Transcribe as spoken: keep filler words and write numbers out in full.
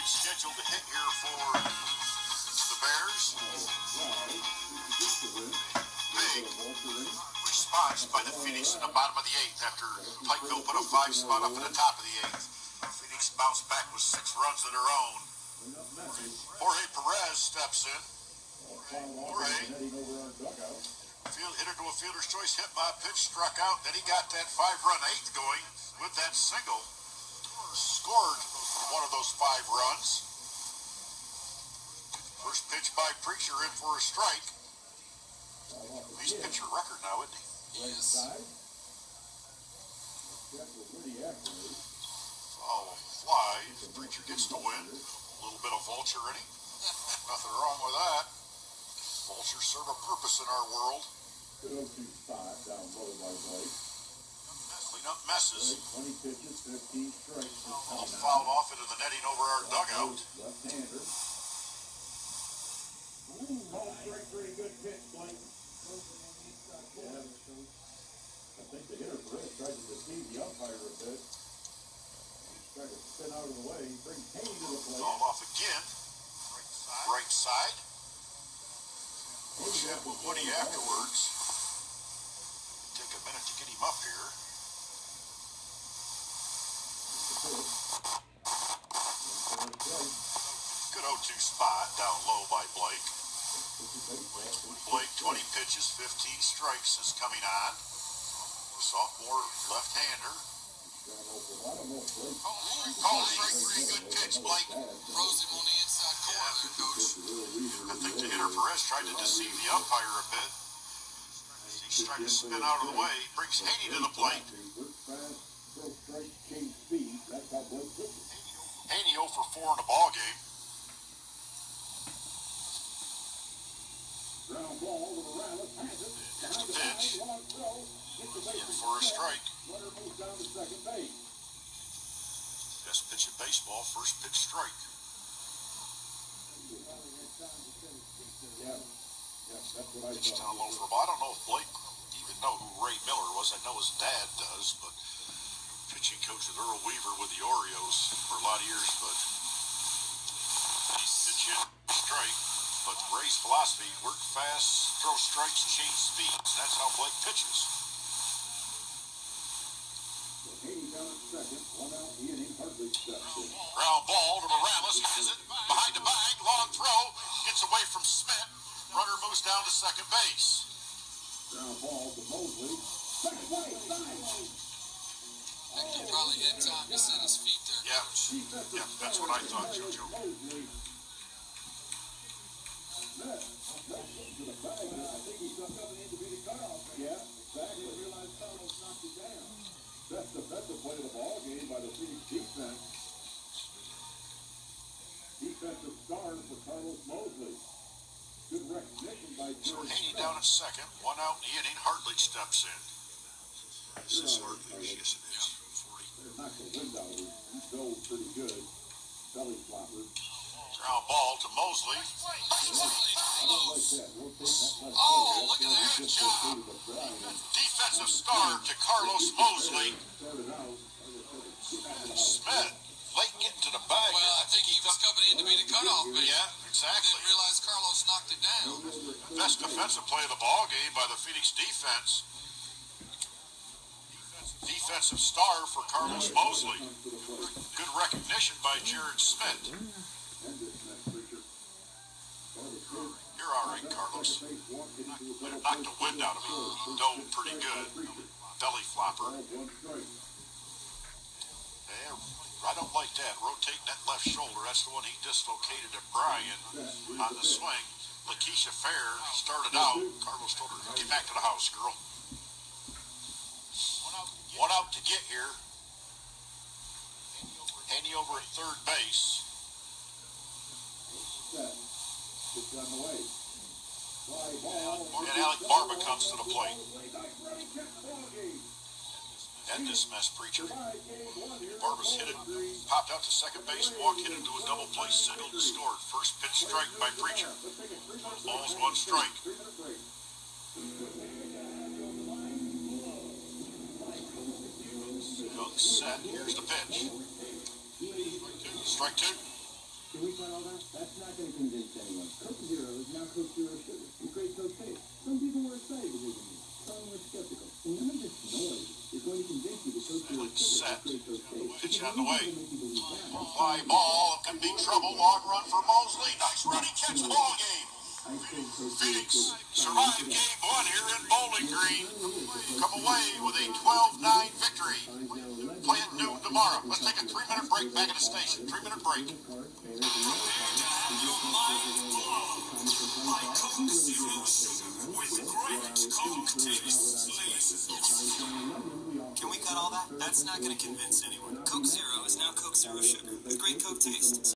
scheduled to hit here for the Bears. Big response by the Phoenix in the bottom of the eighth after Pikeville put a five spot up at the top of the eighth. Phoenix bounced back with six runs of their own. Jorge Perez steps in. Jorge field, hit her to a fielder's choice hit by a pitch, struck out. Then he got that five-run eighth going with that single. Scored one of those five runs. First pitch by Preacher in for a strike. He's pitcher record now, isn't he? Yes. Foul fly. Preacher gets the win. A little bit of vulture in him. Nothing wrong with that. Vultures serve a purpose in our world. Good oh two spot down low by Blake. Clean up messes. twenty pitches, fifteen strikes. All fouled off into the netting over our dugout. Left-hander. Ooh, ball strike, pretty good pitch, Blake. Yeah. I think the hitter Perez tried to deceive the umpire a bit. He's trying to spin out of the way. He brings Haney to the plate. Fouled off again. Right side. We'll chat with Woody afterwards. Take a minute to get him up here. Good oh two spot down low by Blake. Blake, twenty pitches, fifteen strikes is coming on. Sophomore left-hander. Call strike, pretty good pitch, Blake. Rose him on the inside corner there, Coach. I think the hitter Perez tried to deceive the umpire a bit. He's trying to spin out of the way. Brings Haney to the plate. Haney oh for four in the ball game. Here's the pitch. In for a strike. Best pitch in baseball, first pitch strike. Pitch down low for a ball. I don't know if Blake even know who Ray Miller was. I know his dad does, but pitching coach with Earl Weaver with the Orioles for a lot of years, but pitch in, strike. But Ray's philosophy, work fast, throw strikes, change speeds. That's how Blake pitches. Ground ball to Morales, has it, behind the bag, long throw, gets away from Smith. Runner moves down to second base. Ground ball to Mosley. I think he probably hit Thomas at his feet there, Yeah, Coach. yeah, that's what I thought, JoJo. Yeah, exactly. Best defensive play of the ball game by the Phoenix defense. Defensive stars for Carlos Mosley. Good recognition by So George Haney Smith. down at second, one out in the inning. Hartledge steps in. This is Hartledge, yes it is. forty. There's not the wind out. He dove pretty good. Belly flopper. Ground ball to Mosley. Oh, look at that job. Defensive star to Carlos Mosley. Smith, late getting to the bag. Well, I think he was coming in to be the cutoff man. Yeah, exactly. Didn't realize Carlos knocked it down. Best defensive play of the ball game by the Phoenix defense. Defensive star for Carlos Mosley. Good recognition by Jared Smith. You're all right, Carlos. Knocked the wind out of him. He dove pretty good. Belly flopper. Yeah, I don't like that. Rotating that left shoulder. That's the one he dislocated at Bryan on the swing. Lakeisha Fair started out. Carlos told her, get back to the house, girl. One out to get here. Haney over at third base. And Alec Barba comes to the plate. That dismissed Preacher. Barba's hit it, popped out to second base, walked, hit into a double play, singled and scored. First pitch strike by Preacher. Balls, one strike. Young set, here's the pitch. Strike two. Can we cut all that? That's not going to convince anyone. Coke Zero is now Coke Zero Sugar. With great Coke taste. Some people were excited to visit me. Some were skeptical. And none of this noise is going to convince you that Coke Zero Sugar has great Coke taste. Pitch on the way. Fly ball. It can be trouble. Long run for Mosley. Nice running catch. Ball game. Phoenix survived game one here in Bowling Green. Come away with a twelve nine victory. Play at noon tomorrow. Let's take a three-minute break back at the station. Three-minute break. Can we cut all that? That's not going to convince anyone. Coke Zero is now Coke Zero Sugar with great Coke taste.